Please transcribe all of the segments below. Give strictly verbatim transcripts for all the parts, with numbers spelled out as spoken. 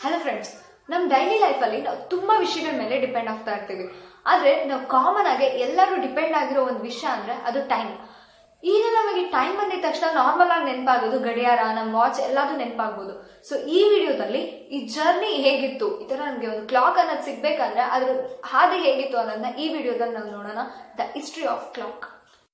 Hello friends, ನಮ್ಮ daily ಲೈಫಲ್ಲಿ ನಾವು ತುಂಬಾ ವಿಷಯಗಳ ಮೇಲೆ ಡಿಪೆಂಡ್ ಆಗ್ತಾ ಇರ್ತೀವಿ. ಆದ್ರೆ ನಾವು ಕಾಮನ್ ಆಗಿ ಎಲ್ಲರೂ ಡಿಪೆಂಡ್ ಆಗಿರೋ ಒಂದು ವಿಷಯ ಅಂದ್ರೆ ಅದು ಟೈಮ್. ಈಗ ನಮಗೆ ಟೈಮ್ ಅಂದಿದ ತಕ್ಷಣ ನಾರ್ಮಲ್ ಆಗಿ ನೆನಪಾಗೋದು ಗಡಿಯಾರ, ನಮ್ಮ ವಾಚ್ ಎಲ್ಲಾದ್ರೂ ನೆನಪಾಗ್ಬೋದು. ಸೊ ಈ ವಿಡಿಯೋದಲ್ಲಿ ಈ ಜರ್ನಿ ಹೇಗಿತ್ತು, ಈ ತರ ನಮಗೆ ಒಂದು ಕ್ಲಾಕ್ ಅನ್ನೋದು ಸಿಗ್ಬೇಕಂದ್ರೆ ಅದ್ರ ಹಾದಿ ಹೇಗಿತ್ತು ಅನ್ನೋದನ್ನ ಈ ವಿಡಿಯೋದಲ್ಲಿ ನಾವು ನೋಡೋಣ. The history of clock.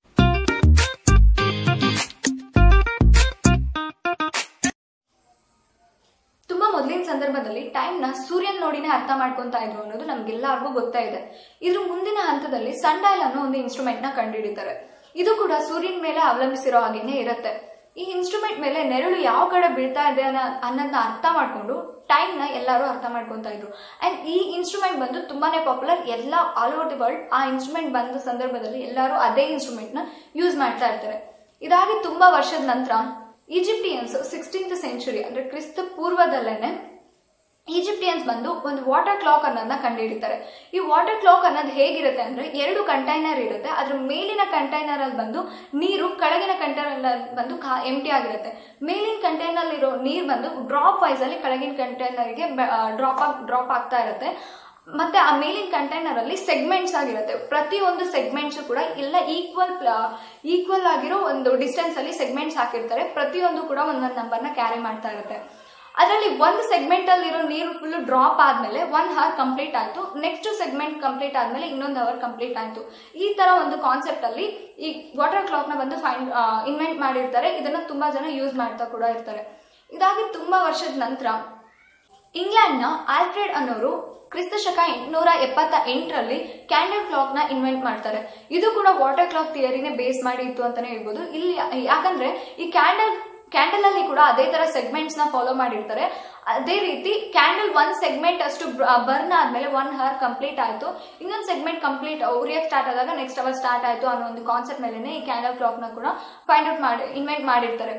ತುಂಬಾ ಮೊದಲಿನ ಸಂದರ್ಭದಲ್ಲಿ ಟೈಮ್ ನ ಸೂರ್ಯನ್ ನೋಡಿನೇ ಅರ್ಥ ಮಾಡ್ಕೊಂತಾ ಇದ್ರು ಅನ್ನೋದು ನಮ್ಗೆಲ್ಲರಿಗೂ ಗೊತ್ತಾ ಇದೆ. ಇದ್ರ ಮುಂದಿನ ಹಂತದಲ್ಲಿ ಸನ್ ಡಯಲ್ ಅನ್ನೋ ಒಂದು ಇನ್ಸ್ಟ್ರೂಮೆಂಟ್ ನ ಕಂಡುಹಿಡಿತಾರೆ. ಇದು ಕೂಡ ಸೂರ್ಯನ ಮೇಲೆ ಅವಲಂಬಿಸಿರೋ ಹಾಗೇನೆ ಇರುತ್ತೆ. ಈ ಇನ್ಸ್ಟ್ರೂಮೆಂಟ್ ಮೇಲೆ ನೆರಳು ಯಾವ ಕಡೆ ಬೀಳ್ತಾ ಇದೆ ಅನ್ನೋದನ್ನ ಅರ್ಥ ಮಾಡ್ಕೊಂಡು ಟೈಮ್ ನ ಎಲ್ಲರೂ ಅರ್ಥ ಮಾಡ್ಕೊಂತಾ ಇದ್ರು. ಅಂಡ್ ಈ ಇನ್ಸ್ಟ್ರೂಮೆಂಟ್ ಬಂದು ತುಂಬಾನೇ ಪಾಪ್ಯುಲರ್ ಎಲ್ಲ ಆಲ್ ಓವರ್ ದಿ ವರ್ಲ್ಡ್. ಆ ಇನ್ಸ್ಟ್ರೂಮೆಂಟ್ ಬಂದ ಸಂದರ್ಭದಲ್ಲಿ ಎಲ್ಲರೂ ಅದೇ ಇನ್ಸ್ಟ್ರೂಮೆಂಟ್ ನ ಯೂಸ್ ಮಾಡ್ತಾ ಇರ್ತಾರೆ. ಇದಾಗಿ ತುಂಬಾ ವರ್ಷದ ನಂತರ ಈಜಿಪ್ಟಿಯನ್ಸ್ ಸಿಕ್ಸ್ಟೀನ್ತ್ ಸೆಂಚುರಿ ಅಂದ್ರೆ ಕ್ರಿಸ್ತ ಪೂರ್ವದಲ್ಲೇನೆ ಈಜಿಪ್ಟಿಯನ್ಸ್ ಬಂದು ಒಂದು ವಾಟರ್ ಕ್ಲಾಕ್ ಅನ್ನೋದನ್ನ ಕಂಡುಹಿಡಿತಾರೆ. ಈ ವಾಟರ್ ಕ್ಲಾಕ್ ಅನ್ನೋದು ಹೇಗಿರುತ್ತೆ ಅಂದ್ರೆ ಎರಡು ಕಂಟೈನರ್ ಇರುತ್ತೆ. ಅದ್ರ ಮೇಲಿನ ಕಂಟೈನರ್ ಅಲ್ಲಿ ಬಂದು ನೀರು, ಕೆಳಗಿನ ಕಂಟೈನರ್ ಬಂದು ಎಂಟಿ ಆಗಿರುತ್ತೆ. ಮೇಲಿನ ಕಂಟೈನರ್ ಇರೋ ನೀರು ಬಂದು ಡ್ರಾಪ್ ವೈಸ್ ಅಲ್ಲಿ ಕೆಳಗಿನ ಕಂಟೈನರ್ಗೆ ಡ್ರಾಪ್ ಆಗಿ ಡ್ರಾಪ್ ಆಗ್ತಾ ಇರುತ್ತೆ. ಮತ್ತೆ ಆ ಮೇಲಿನ ಕಂಟೈನರ್ ಅಲ್ಲಿ ಸೆಗ್ಮೆಂಟ್ಸ್ ಆಗಿರುತ್ತೆ. ಪ್ರತಿಯೊಂದು ಸೆಗ್ಮೆಂಟ್ಸ್ ಕೂಡ ಎಲ್ಲ ಈಕ್ವಲ್ ಈಕ್ವಲ್ ಆಗಿರೋ ಒಂದು ಡಿಸ್ಟೆನ್ಸ್ ಅಲ್ಲಿ ಸೆಗ್ಮೆಂಟ್ಸ್ ಹಾಕಿರ್ತಾರೆ. ಪ್ರತಿಯೊಂದು ಕೂಡ ಒಂದೊಂದು ನಂಬರ್ ನ ಕ್ಯಾರಿ ಮಾಡ್ತಾ ಇರುತ್ತೆ. ಅದರಲ್ಲಿ ಒಂದು ಸೆಗ್ಮೆಂಟ್ ಅಲ್ಲಿ ಇರೋ ನೀರು ಫುಲ್ ಡ್ರಾಪ್ ಆದ್ಮೇಲೆ ಒನ್ ಅವರ್ ಕಂಪ್ಲೀಟ್ ಆಯ್ತು. ನೆಕ್ಸ್ಟ್ ಸೆಗ್ಮೆಂಟ್ ಕಂಪ್ಲೀಟ್ ಆದ್ಮೇಲೆ ಇನ್ನೊಂದು ಅವರ್ ಕಂಪ್ಲೀಟ್ ಆಯ್ತು. ಈ ತರ ಒಂದು ಕಾನ್ಸೆಪ್ಟ್ ಅಲ್ಲಿ ಈ ವಾಟರ್ ಕ್ಲಾಕ್ ನ ಬಂದು ಫೈಂಡ್ ಇನ್ವೆಂಟ್ ಮಾಡಿರ್ತಾರೆ. ಇದನ್ನ ತುಂಬಾ ಜನ ಯೂಸ್ ಮಾಡ್ತಾ ಕೂಡ ಇರ್ತಾರೆ. ಇದಾಗಿ ತುಂಬಾ ವರ್ಷದ ನಂತರ ಇಂಗ್ಲೆಂಡ್ ನ ಆಲ್ಫ್ರೆಡ್ ಅನ್ನೋರು ಕ್ರಿಸ್ತ ಶಕ ಎಂಟುನೂರ ಎಪ್ಪತ್ತ ಎಂಟರಲ್ಲಿ ಕ್ಯಾಂಡಲ್ ಕ್ಲಾಕ್ ನ ಇನ್ವೆಂಟ್ ಮಾಡ್ತಾರೆ. ಇದು ಕೂಡ ವಾಟರ್ ಕ್ಲಾಕ್ ಥಿಯರಿನೇ ಬೇಸ್ ಮಾಡಿ ಇತ್ತು ಅಂತಾನೆ ಹೇಳ್ಬೋದು. ಇಲ್ಲಿ ಯಾಕಂದ್ರೆ ಈ ಕ್ಯಾಂಡಲ್ ಕ್ಯಾಂಡಲ್ ಅಲ್ಲಿ ಕೂಡ ಅದೇ ತರ ಸೆಗ್ಮೆಂಟ್ಸ್ ನ ಫಾಲೋ ಮಾಡಿರ್ತಾರೆ. ಅದೇ ರೀತಿ ಕ್ಯಾಂಡಲ್ ಒಂದ್ ಸೆಗ್ಮೆಂಟ್ ಅಷ್ಟು ಬರ್ನ್ ಆದ್ಮೇಲೆ ಒನ್ ಅವರ್ ಕಂಪ್ಲೀಟ್ ಆಯ್ತು. ಇನ್ನೊಂದು ಸೆಗ್ಮೆಂಟ್ ಕಂಪ್ಲೀಟ್ ಉರಿಯಕ್ ಸ್ಟಾರ್ಟ್ ಆದಾಗ ನೆಕ್ಸ್ಟ್ ಅವರ್ ಸ್ಟಾರ್ಟ್ ಆಯ್ತು ಅನ್ನೋ ಒಂದು ಕಾನ್ಸೆಪ್ಟ್ ಮೇಲೆ ಈ ಕ್ಯಾಂಡಲ್ ಕ್ಲಾಕ್ ನ ಕೂಡ ಫೈಂಡ್ ಔಟ್ ಮಾಡಿ ಇನ್ವೆಂಟ್ ಮಾಡಿರ್ತಾರೆ.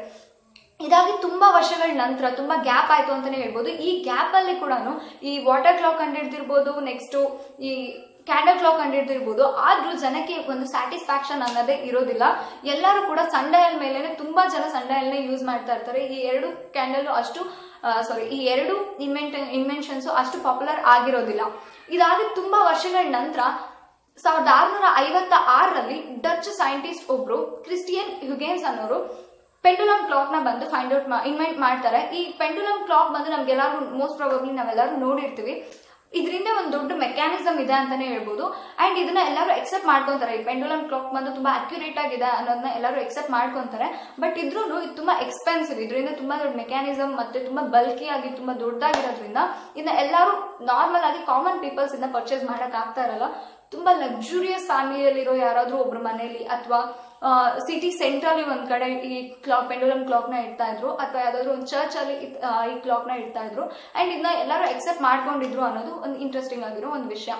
ಇದಾಗಿ ತುಂಬಾ ವರ್ಷಗಳ ನಂತರ ತುಂಬಾ ಗ್ಯಾಪ್ ಆಯ್ತು ಅಂತಾನೆ ಹೇಳ್ಬೋದು. ಈ ಗ್ಯಾಪ್ ಅಲ್ಲಿ ಕೂಡ ಈ ವಾಟರ್ ಕ್ಲಾಕ್ ಕಂಡಿಡ್ದಿರ್ಬೋದು, ನೆಕ್ಸ್ಟ್ ಈ ಕ್ಯಾಂಡಲ್ ಕ್ಲಾಕ್ ಕಂಡಿಡ್ದಿರ್ಬೋದು. ಆದ್ರೂ ಜನಕ್ಕೆ ಒಂದು ಸ್ಯಾಟಿಸ್ಫ್ಯಾಕ್ಷನ್ ಅನ್ನೋದೇ ಇರೋದಿಲ್ಲ. ಎಲ್ಲರೂ ಕೂಡ ಸನ್ ಡಯಲ್ ಮೇಲೆನೆ ತುಂಬಾ ಜನ ಸನ್ ಡಯಲ್ ನೇ ಯೂಸ್ ಮಾಡ್ತಾ ಇರ್ತಾರೆ. ಈ ಎರಡು ಕ್ಯಾಂಡಲ್ ಅಷ್ಟು ಸಾರಿ ಈ ಎರಡು ಇನ್ವೆಂಟ್ ಇನ್ವೆನ್ಷನ್ಸ್ ಅಷ್ಟು ಪಾಪ್ಯುಲರ್ ಆಗಿರೋದಿಲ್ಲ. ಇದಾಗಿ ತುಂಬಾ ವರ್ಷಗಳ ನಂತರ ಸಾವಿರದ ಆರ್ನೂರ ಐವತ್ತ ಆರರಲ್ಲಿ ಡಚ್ ಸೈಂಟಿಸ್ಟ್ ಒಬ್ರು ಕ್ರಿಸ್ಟಿಯನ್ ಹ್ಯುಗೆನ್ಸ್ ಅನ್ನೋರು ಪೆಂಡುಲಮ್ ಕ್ಲಾಕ್ ನ ಬಂದು ಫೈಂಡ್ ಔಟ್ ಇನ್ವೆಂಟ್ ಮಾಡ್ತಾರೆ. ಈ ಪೆಂಡುಲಮ್ ಕ್ಲಾಕ್ ಬಂದು ನಮ್ಗೆಲ್ಲರೂ ಮೋಸ್ಟ್ ಪ್ರಾಬಬ್ಲಿ ನಾವೆಲ್ಲರೂ ನೋಡಿರ್ತೀವಿ. ಇದರಿಂದ ಒಂದು ದೊಡ್ಡ ಮೆಕ್ಯಾನಿಸಮ್ ಇದೆ ಅಂತಾನೆ ಹೇಳ್ಬೋದು. ಅಂಡ್ ಇದನ್ನ ಎಲ್ಲರೂ ಎಕ್ಸೆಪ್ಟ್ ಮಾಡ್ಕೊಂತಾರೆ. ಈ ಪೆಂಡುಲಮ್ ಕ್ಲಾಕ್ ಬಂದು ತುಂಬಾ ಅಕ್ಯುರೇಟ್ ಆಗಿದೆ ಅನ್ನೋದನ್ನ ಎಲ್ಲರೂ ಎಕ್ಸೆಪ್ಟ್ ಮಾಡ್ಕೊಂತಾರೆ. ಬಟ್ ಇದ್ರೂ ಇದು ತುಂಬಾ ಎಕ್ಸ್ಪೆನ್ಸಿವ್. ಇದರಿಂದ ತುಂಬಾ ದೊಡ್ಡ ಮೆಕ್ಯಾನಿಸಮ್ ಮತ್ತೆ ತುಂಬಾ ಬಲ್ಕಿ ಆಗಿ ತುಂಬಾ ದೊಡ್ಡದಾಗಿರೋದ್ರಿಂದ ಇದನ್ನ ಎಲ್ಲರೂ ನಾರ್ಮಲ್ ಆಗಿ ಕಾಮನ್ ಪೀಪಲ್ಸ್ ಇದನ್ನ ಪರ್ಚೇಸ್ ಮಾಡಕ್ ಆಗ್ತಾ ಇರಲ್ಲ. ತುಂಬಾ ಲಕ್ಸುರಿಯಸ್ ಫ್ಯಾಮಿಲಿಯಲ್ಲಿರೋ ಯಾರಾದ್ರೂ ಒಬ್ರು ಮನೇಲಿ ಅಥವಾ ಸಿಟಿ ಸೆಂಟ್ರಲ್ಲಿ ಒಂದ್ ಕಡೆ ಈ ಕ್ಲಾಕ್ ಪೆಂಡುಲಮ್ ಕ್ಲಾಕ್ ನ ಇಡ್ತಾ ಇದ್ರು, ಅಥವಾ ಯಾವ್ದಾದ್ರು ಒಂದು ಚರ್ಚ್ ಅಲ್ಲಿ ಈ ಕ್ಲಾಕ್ ನ ಇಡ್ತಾ ಇದ್ರು. ಅಂಡ್ ಇದನ್ನ ಎಲ್ಲರೂ ಎಕ್ಸೆಪ್ಟ್ ಮಾಡ್ಕೊಂಡಿದ್ರು ಅನ್ನೋದು ಒಂದು ಇಂಟ್ರೆಸ್ಟಿಂಗ್ ಆಗಿರೋ ಒಂದು ವಿಷಯ.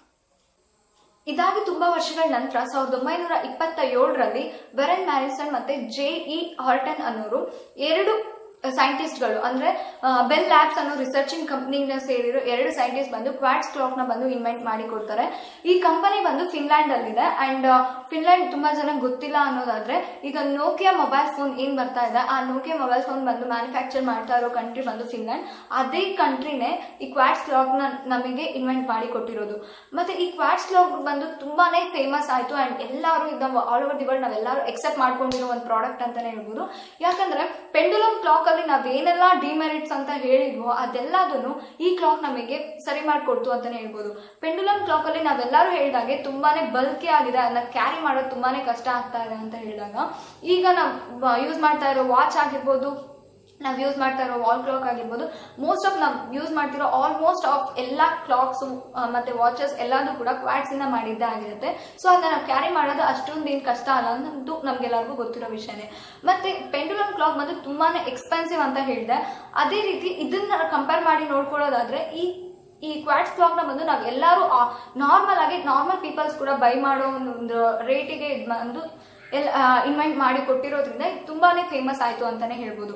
ಇದಾಗಿ ತುಂಬಾ ವರ್ಷಗಳ ನಂತರ ಸಾವಿರದ ಒಂಬೈನೂರ ಇಪ್ಪತ್ತ ಏಳರಲ್ಲಿ ವೆರನ್ ಮ್ಯಾರಿಸನ್ ಮತ್ತೆ ಜೆ ಇ ಹಾರ್ಟನ್ ಅನ್ನೋರು ಎರಡು ಸೈಂಟಿಸ್ಟ್ ಗಳು ಅಂದ್ರೆ ಬೆಲ್ ಲ್ಯಾಬ್ಸ್ ಅನ್ನೋ ರಿಸರ್ಚಿಂಗ್ ಕಂಪನಿನ ಸೇರಿರೋ ಎರಡು ಸೈಂಟಿಸ್ಟ್ ಬಂದು ಕ್ವಾರ್ಟ್ಸ್ ಕ್ಲಾಕ್ ನ ಬಂದು ಇನ್ವೆಂಟ್ ಮಾಡಿ ಕೊಡ್ತಾರೆ. ಈ ಕಂಪನಿ ಬಂದು ಫಿನ್ಲ್ಯಾಂಡ್ ಅಲ್ಲಿ ಇದೆ. ಅಂಡ್ ಫಿನ್ಲ್ಯಾಂಡ್ ತುಂಬಾ ಜನ ಗೊತ್ತಿಲ್ಲ ಅನ್ನೋದಾದ್ರೆ, ಈಗ ನೋಕಿಯಾ ಮೊಬೈಲ್ ಫೋನ್ ಏನ್ ಬರ್ತಾ ಇದೆ, ಆ ನೋಕಿಯಾ ಮೊಬೈಲ್ ಫೋನ್ ಬಂದು ಮ್ಯಾನುಫ್ಯಾಕ್ಚರ್ ಮಾಡ್ತಾ ಇರೋ ಕಂಟ್ರಿ ಬಂದು ಫಿನ್ಲ್ಯಾಂಡ್. ಅದೇ ಕಂಟ್ರಿನೇ ಈ ಕ್ವಾರ್ಟ್ಸ್ ಕ್ಲಾಕ್ ನ ನಮಗೆ ಇನ್ವೆಂಟ್ ಮಾಡಿ ಕೊಟ್ಟಿರೋದು. ಮತ್ತೆ ಈ ಕ್ವಾರ್ಟ್ಸ್ ಕ್ಲಾಕ್ ಬಂದು ತುಂಬಾನೇ ಫೇಮಸ್ ಆಯ್ತು. ಅಂಡ್ ಎಲ್ಲರೂ ಇದನ್ನ ಆಲ್ ಓವರ್ ದಿ ವರ್ಲ್ಡ್ ನಾವೆಲ್ಲರೂ ಎಕ್ಸೆಪ್ಟ್ ಮಾಡ್ಕೊಂಡಿರೋ ಒಂದು ಪ್ರಾಡಕ್ಟ್ ಅಂತಾನೆ ಹೇಳ್ಬೋದು. ಯಾಕಂದ್ರೆ ಪೆಂಡುಲಮ್ ಕ್ಲಾಕ್ ನಾವೇನೆಲ್ಲಾ ಡಿಮೆರಿಟ್ಸ್ ಅಂತ ಹೇಳಿದ್ವೋ ಅದೆಲ್ಲದನ್ನು ಈ ಕ್ಲಾಕ್ ನಮಗೆ ಸರಿ ಮಾಡ್ಕೊಡ್ತು ಅಂತಾನೆ ಹೇಳ್ಬೋದು. ಪೆಂಡುಲಮ್ ಕ್ಲಾಕ್ ಅಲ್ಲಿ ನಾವೆಲ್ಲರೂ ಹೇಳಿದಾಗೆ ತುಂಬಾನೇ ಬಲ್ಕಿ ಆಗಿದೆ, ಅದನ್ನ ಕ್ಯಾರಿ ಮಾಡೋದು ತುಂಬಾನೇ ಕಷ್ಟ ಆಗ್ತಾ ಇದೆ ಅಂತ ಹೇಳಿದಾಗ, ಈಗ ನಾವು ಯೂಸ್ ಮಾಡ್ತಾ ಇರೋ ವಾಚ್ ಆಗಿರ್ಬೋದು, ನಾವ್ ಯೂಸ್ ಮಾಡ್ತಾ ಇರೋ ವಾಲ್ ಕ್ಲಾಕ್ ಆಗಿರ್ಬೋದು, ಮೋಸ್ಟ್ ಆಫ್ ನಾವ್ ಯೂಸ್ ಮಾಡ್ತಿರೋ ಆಲ್ಮೋಸ್ಟ್ ಆಫ್ ಎಲ್ಲಾ ಕ್ಲಾಕ್ಸ್ ಮತ್ತೆ ವಾಚಸ್ ಎಲ್ಲಾನು ಕೂಡ ಕ್ವಾರ್ಟ್ಸ್ ಇಂದ ಮಾಡಿದ್ದೇ ಆಗಿರುತ್ತೆ. ಸೊ ಅದನ್ನ ನಾವು ಕ್ಯಾರಿ ಮಾಡೋದು ಅಷ್ಟೊಂದು ಏನ್ ಕಷ್ಟ ಅಲ್ಲ ಅನ್ನೋದು ನಮ್ಗೆಲ್ಲರಿಗೂ ಗೊತ್ತಿರೋ ವಿಷಯನೇ. ಮತ್ತೆ ಪೆಂಡುಲಮ್ ಕ್ಲಾಕ್ ಬಂದು ತುಂಬಾನೇ ಎಕ್ಸ್ಪೆನ್ಸಿವ್ ಅಂತ ಹೇಳಿದೆ. ಅದೇ ರೀತಿ ಇದನ್ನ ಕಂಪೇರ್ ಮಾಡಿ ನೋಡ್ಕೊಳ್ಳೋದಾದ್ರೆ ಈ ಈ ಕ್ವಾರ್ಟ್ಸ್ ಕ್ಲಾಕ್ ನ ಬಂದು ನಾವ್ ಎಲ್ಲರೂ ನಾರ್ಮಲ್ ಆಗಿ ನಾರ್ಮಲ್ ಪೀಪಲ್ಸ್ ಕೂಡ ಬೈ ಮಾಡೋ ಒಂದು ರೇಟಿಗೆ ಬಂದು ಇನ್ವೆಂಟ್ ಮಾಡಿ ಕೊಟ್ಟಿರೋದ್ರಿಂದ ತುಂಬಾನೇ ಫೇಮಸ್ ಆಯ್ತು ಅಂತಾನೆ ಹೇಳ್ಬೋದು.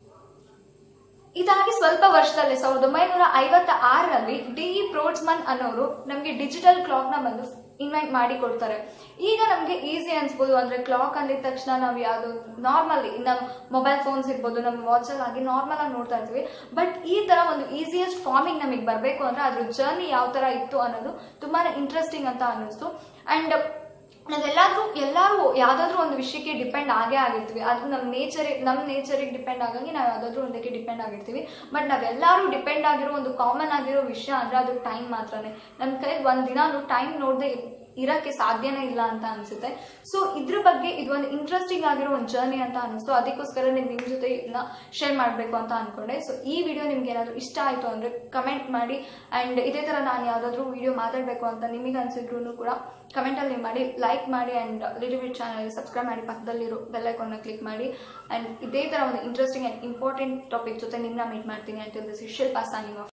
ಇದಾಗಿ ಸ್ವಲ್ಪ ವರ್ಷದಲ್ಲಿ ಸಾವಿರದ ಒಂಬೈನೂರ ಐವತ್ತ ಆರರಲ್ಲಿ ಡಿ ಇ ಬ್ರೋಡ್ಸ್ಮನ್ ಅನ್ನೋರು ನಮಗೆ ಡಿಜಿಟಲ್ ಕ್ಲಾಕ್ ನ ಬಂದು ಇನ್ವೆಂಟ್ ಮಾಡಿ ಕೊಡ್ತಾರೆ. ಈಗ ನಮಗೆ ಈಸಿ ಅನ್ಸ್ಬೋದು, ಅಂದ್ರೆ ಕ್ಲಾಕ್ ಅಂದಿದ ತಕ್ಷಣ ನಾವು ಯಾವುದು ನಾರ್ಮಲಿ ನಮ್ಮ ಮೊಬೈಲ್ ಫೋನ್ಸ್ ಇರ್ಬೋದು, ನಮ್ಮ ವಾಚಲ್ಲಿ ಆಗಿ ನಾರ್ಮಲ್ ಆಗಿ ನೋಡ್ತಾ ಇರ್ತೀವಿ. ಬಟ್ ಈ ತರ ಒಂದು ಈಸಿಯೆಸ್ಟ್ ಫಾರ್ಮಿಂಗ್ ನಮಗೆ ಬರಬೇಕು ಅಂದ್ರೆ ಅದ್ರ ಜರ್ನಿ ಯಾವ ತರ ಇತ್ತು ಅನ್ನೋದು ತುಂಬಾನೇ ಇಂಟ್ರೆಸ್ಟಿಂಗ್ ಅಂತ ಅನ್ನಿಸ್ತು. ಅಂಡ್ ನಾವೆಲ್ಲಾದ್ರೂ ಎಲ್ಲರೂ ಯಾವ್ದಾದ್ರು ಒಂದು ವಿಷಯಕ್ಕೆ ಡಿಪೆಂಡ್ ಆಗೇ ಆಗಿರ್ತೀವಿ. ಅದು ನಮ್ಮ ನೇಚರ್ ನಮ್ಮ ನೇಚರಿಗೆ ಡಿಪೆಂಡ್ ಆಗಂಗೆ ನಾವು ಯಾವ್ದಾದ್ರು ಒಂದಕ್ಕೆ ಡಿಪೆಂಡ್ ಆಗಿರ್ತೀವಿ. ಬಟ್ ನಾವೆಲ್ಲರೂ ಡಿಪೆಂಡ್ ಆಗಿರೋ ಒಂದು ಕಾಮನ್ ಆಗಿರೋ ವಿಷಯ ಅಂದ್ರೆ ಅದು ಟೈಮ್ ಮಾತ್ರನೇ. ನಮ್ಮ ಕೈಗೆ ಒಂದ್ ದಿನ ಟೈಮ್ ನೋಡದೆ ಇರಕ್ಕೆ ಸಾಧ್ಯನೇ ಇಲ್ಲ ಅಂತ ಅನ್ಸುತ್ತೆ. ಸೊ ಇದ್ರ ಬಗ್ಗೆ ಇದು ಒಂದು ಇಂಟ್ರೆಸ್ಟಿಂಗ್ ಆಗಿರೋ ಒಂದು ಜರ್ನಿ ಅಂತ ಅನಿಸ್ತು. ಅದಕ್ಕೋಸ್ಕರ ನಿಮ್ ನಿಮ್ ಜೊತೆ ಇದನ್ನ ಶೇರ್ ಮಾಡಬೇಕು ಅಂತ ಅನ್ಕೊಂಡೆ. ಸೊ ಈ ವಿಡಿಯೋ ನಿಮ್ಗೆ ಏನಾದ್ರು ಇಷ್ಟ ಆಯ್ತು ಅಂದ್ರೆ ಕಮೆಂಟ್ ಮಾಡಿ. ಅಂಡ್ ಇದೇ ತರ ನಾನು ಯಾವ್ದಾದ್ರು ವಿಡಿಯೋ ಮಾತಾಡ್ಬೇಕು ಅಂತ ನಿಮಗೆ ಅನ್ಸಿದ್ರು ಕೂಡ ಕಮೆಂಟ್ ಅಲ್ಲಿ ಮಾಡಿ, ಲೈಕ್ ಮಾಡಿ. And little bit channel subscribe ಮಾಡಿ, ಪಕ್ಕದಲ್ಲಿರೋ ಬೆಲ್ ಐಕಾನ್ ನ ಕ್ಲಿಕ್ ಮಾಡಿ. ಅಂಡ್ ಇದೇ ತರ ಒಂದು ಇಂಟ್ರೆಸ್ಟಿಂಗ್ ಅಂಡ್ ಇಂಪಾರ್ಟೆಂಟ್ ಟಾಪಿಕ್ ಜೊತೆ ನಿಮ್ನ ಮೀಟ್ ಮಾಡ್ತೀನಿ. Until this is Shilpa signing of.